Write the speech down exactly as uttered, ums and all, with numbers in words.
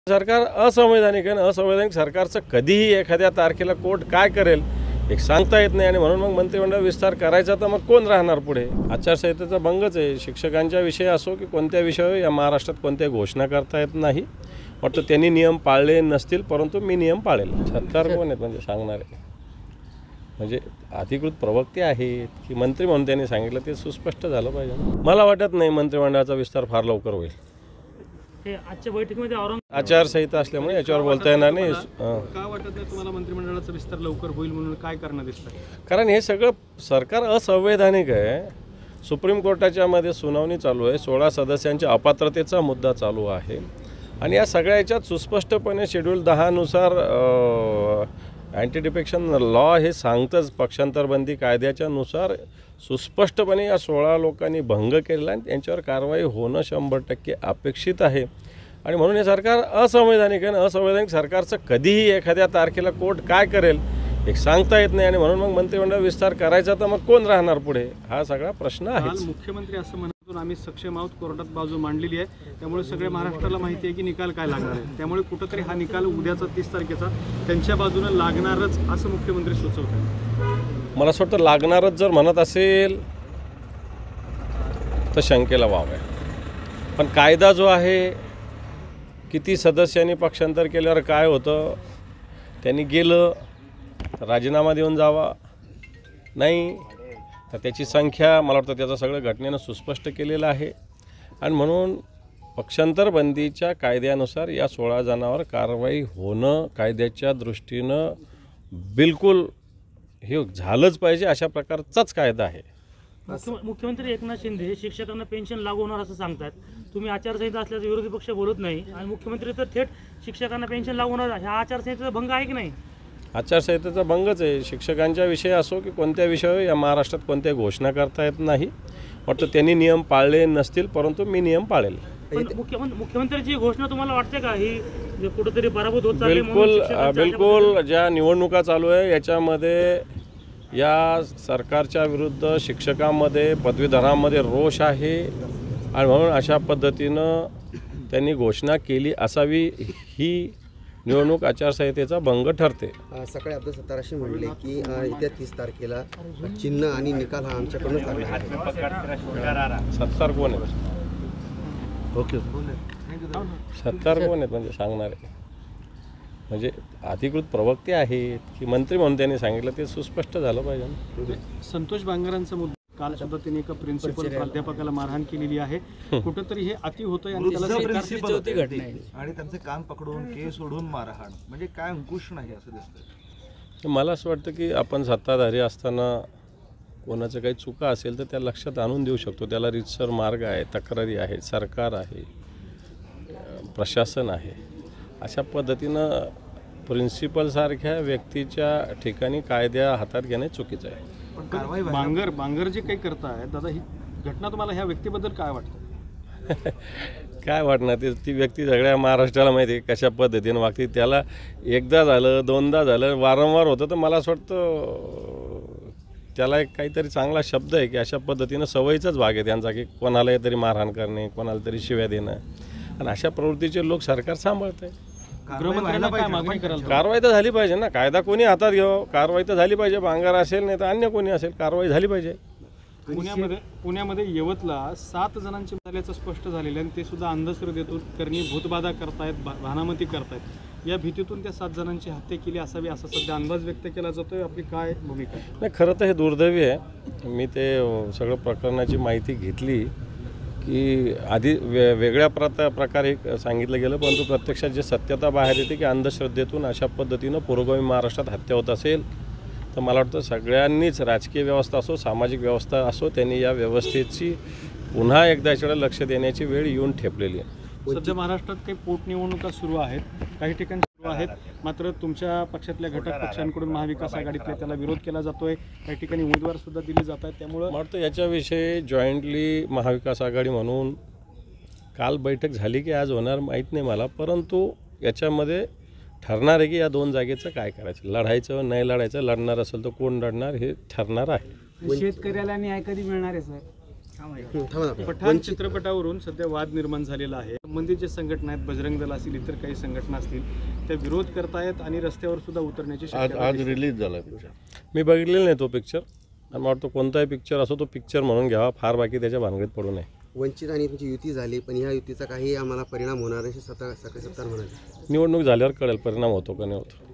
सरकार असंवैधानिक आहे. असंवैधानिक सरकारचं कधीही एखाद्या तारखेला कोर्ट काय करेल एक सांगता येत नाही आणि म्हणून मग मंत्रिमंडळ विस्तार करायचा तर मग कोण राहणार पुढे. आचारसंहितेचा भंगच आहे. शिक्षकांच्या विषयी असो की कोणत्या विषयावर या महाराष्ट्रात कोणत्याही घोषणा करता येत नाही. वाटतं त्यांनी नियम पाळले नसतील, परंतु मी नियम पाळेल. सरकार कोण आहेत म्हणजे सांगणारे, म्हणजे अधिकृत प्रवक्ते आहेत की मंत्री म्हणून त्यांनी सांगितलं ते सुस्पष्ट झालं पाहिजे. मला वाटत नाही मंत्रिमंडळाचा विस्तार फार लवकर होईल. हे आजच्या बैठकीमध्ये औरंग आचारसंहिता असल्यामुळे याच्यावर बोलता येणार नाही. का वाटत नाही तुम्हाला मंत्रिमंडळाचा विस्तार लवकर होईल म्हणून काय करणं दिसतं? कारण हे सगळं सरकार असंवैधानिक आहे. सुप्रीम कोर्टाच्या मध्ये सुनावणी चालू आहे. सोळा सदस्यांच्या अपात्रतेचा मुद्दा चालू आहे आणि या सगळ्या याच्यात सुस्पष्टपणे शेड्यूल दहानुसार अँटी डिफेक्शन लॉ हे सांगतंच, पक्षांतरबंदी कायद्याच्या नुसार सुस्पष्टपणे या सोळा लोकांनी भंग केलेला आणि त्यांच्यावर कारवाई होणं शंभर टक्के अपेक्षित आहे. आणि म्हणून हे सरकार असंवैधानिक आहे. असंवैधानिक सरकारचं कधीही एखाद्या तारखेला कोर्ट काय करेल एक सांगता येत नाही आणि म्हणून मग मंत्रिमंडळ विस्तार करायचा तर मग कोण राहणार पुढे, हा सगळा प्रश्न आहे. मुख्यमंत्री असं म्हणून आम्ही सक्षम आहोत, कोर्टात बाजू मांडलेली आहे, त्यामुळे सगळ्या महाराष्ट्राला माहिती आहे की निकाल काय लागणार आहे. त्यामुळे कुठंतरी हा निकाल उद्याचा तीस तारखेचा त्यांच्या बाजूने लागणारच असं मुख्यमंत्री सुचवतात. मला असं वाटतं लागणारच जर म्हणत असेल तर शंकेला वाव आहे. पण कायदा जो आहे, किती सदस्यांनी पक्षांतर केल्यावर काय होतं, त्यांनी गेलं तर राजीनामा देऊन जावा, नाही तर त्याची संख्या, मला वाटतं त्याचं सगळं घटनेनं सुस्पष्ट केलेलं आहे. आणि म्हणून पक्षांतरबंदीच्या कायद्यानुसार या सोळा जणांवर कारवाई होणं कायद्याच्या दृष्टीनं बिलकुल हे झालंच पाहिजे, अशा प्रकारचाच कायदा आहे. मुख्यमंत्री एकनाथ शिंदे शिक्षकांना पेन्शन लागू होणार असं सांगतात. तुम्ही आचारसंहिता असल्याचं विरोधी पक्ष बोलत नाही आणि मुख्यमंत्री तर थेट शिक्षकांना पेन्शन लागू होणार, ह्या आचारसंहितेचा भंग आहे की नाही? आचारसंहितेचा भंगच आहे. शिक्षकांच्या विषयी असो की कोणत्या विषयावर या महाराष्ट्रात कोणत्याही घोषणा करता येत नाही. वाटतं त्यांनी नियम पाळले नसतील, परंतु मी नियम पाळेल. पण मुख्यमंत्री मुख्यमंत्र्यांची घोषणा तुम्हाला वाटते का ही कुठेतरी पराभूत होत चालली? बिलकुल बिलकुल ज्या निवडणुका चालू आहे याच्यामध्ये या सरकारच्या विरुद्ध शिक्षकांमध्ये पदवीधरांमध्ये रोष आहे आणि म्हणून अशा पद्धतीनं त्यांनी घोषणा केली असावी. ही निवडणूक आचारसंहितेचा भंग ठरते. सकाळी अब्दुल सत्ताराशी म्हणले की येत्या तीस तारखेला चिन्ह आणि निकाल हा आमच्याकडूनच लागणार आहे. सत्तार कोण आहेत? ओके, सत्तार कोण आहेत म्हणजे सांगणारे, म्हणजे अधिकृत प्रवक्ते आहेत की मंत्री म्हणून त्यांनी सांगितलं ते सुस्पष्ट झालं पाहिजे. संतोष बांगरांचा मुद्दा काल सुद्धा त्यांनी एका प्रिन्सिपल प्राध्यापकाला मारहाण केलेली आहे. कुठंतरी हे अति होतंय आणि त्याला आणि त्यांचे कान पकडून केस सोडून मारहाण, म्हणजे काय अंकुश नाही असं दिसतं. मला असं वाटतं की आपण सत्ताधारी असताना कोणाचं काही चुका असेल तर त्या लक्षात आणून देऊ शकतो. त्याला रीतसर मार्ग आहे, तक्रारी आहे, सरकार आहे, प्रशासन आहे. अशा पद्धतीनं प्रिन्सिपलसारख्या व्यक्तीच्या ठिकाणी कायद्या हातात घेणे चुकीचं आहे. पण बांगर बांगर जे काही करतायत दादा, ही घटना तुम्हाला ह्या व्यक्तीबद्दल काय वाटतं? काय वाटणार, ते ती व्यक्ती सगळ्या महाराष्ट्राला माहिती आहे कशा पद्धतीनं वागते. त्याला एकदा झालं, दोनदा झालं, वारंवार होतं, तर मला असं वाटतं त्याला एक काहीतरी चांगला शब्द आहे की अशा पद्धतीनं सवयीचाच भाग आहे त्यांचा की कोणालाही तरी मारहाण करणे, कोणाला तरी शिव्या देणं, आणि अशा प्रवृत्तीचे लोक सरकार सांभाळत आहे. गृहमंत्र्यांना काय मागणी कराल? कारवाई तर झाली पाहिजे ना. कायदा कोणी हातात घेऊ, कारवाई तर झाली पाहिजे. बांगर असेल नाही तर अन्य कोणी असेल, कारवाई झाली पाहिजे. पुण्यामध्ये पुण्यामध्ये यवतला सात जणांची झाल्याचं स्पष्ट झालेलं आहे आणि ते सुद्धा अंधश्रद्धेतून करणी भूतबाधा करतायत, भानामती करतायत. या भीतीतून त्या सात जणांची हत्या केली असावी असा सध्या अंदाज व्यक्त केला जातोय. आपली काय भूमिका आहे? नाही, खरं तर हे दुर्दैवी आहे. मी ते सगळं प्रकरणाची माहिती घेतली की आधी वे वेगळ्या प्रता प्रकारे सांगितलं गेलं, परंतु प्रत्यक्षात जे सत्यता बाहेर येते की अंधश्रद्धेतून अशा पद्धतीनं पुरोगामी महाराष्ट्रात हत्या होत असेल तर मला वाटतं सगळ्यांनीच, राजकीय व्यवस्था असो, सामाजिक व्यवस्था असो, त्यांनी या व्यवस्थेची पुन्हा एकदा याच्याकडे लक्ष देण्याची वेळ येऊन ठेपलेली आहे. सध्या महाराष्ट्रात काही पोटनिवडणुका सुरू आहेत, काही ठिकाणी सुरू आहेत, मात्र तुमच्या पक्षातल्या घटक पक्षांकडून महाविकास आघाडीतल्या त्याला विरोध केला जातोय. काही ठिकाणी उमेदवार सुद्धा दिले जात आहेत. त्यामुळं मला वाटतं याच्याविषयी जॉईंटली महाविकास आघाडी म्हणून काल बैठक झाली की आज होणार माहीत नाही मला, परंतु याच्यामध्ये ठरणार आहे की या दोन जागेचं काय करायचं, लढायचं नाही लढायचं, लढणार असेल तर कोण लढणार हे ठरणार आहे. शेतकऱ्याला न्याय कधी मिळणार आहे सर? हं, थांबा ना. पठाण चित्रपटावरून सध्या वाद निर्माण झालेला आहे. संबंधित जे संघटना आहेत, बजरंग दल असतील, इतर काही संघटना असतील, त्या विरोध करतायत आणि रस्त्यावर सुद्धा उतरण्याची शक्यता दिसते. रिलीज झाला पिक्चर. मी बघितलेलं नाही तो पिक्चर आणि मला वाटतं कोणताही पिक्चर असो तो पिक्चर म्हणून घ्यावा, फार बाकी त्याच्या भानगडीत पडू नये. वंचित आणि तुमची युती झाली, पण ह्या युतीचा काही आम्हाला परिणाम होणार नाही, स्वतः सकाळी सत्तार म्हणाले. निवडणूक झाल्यावर कळेल परिणाम होतो का नाही होतो.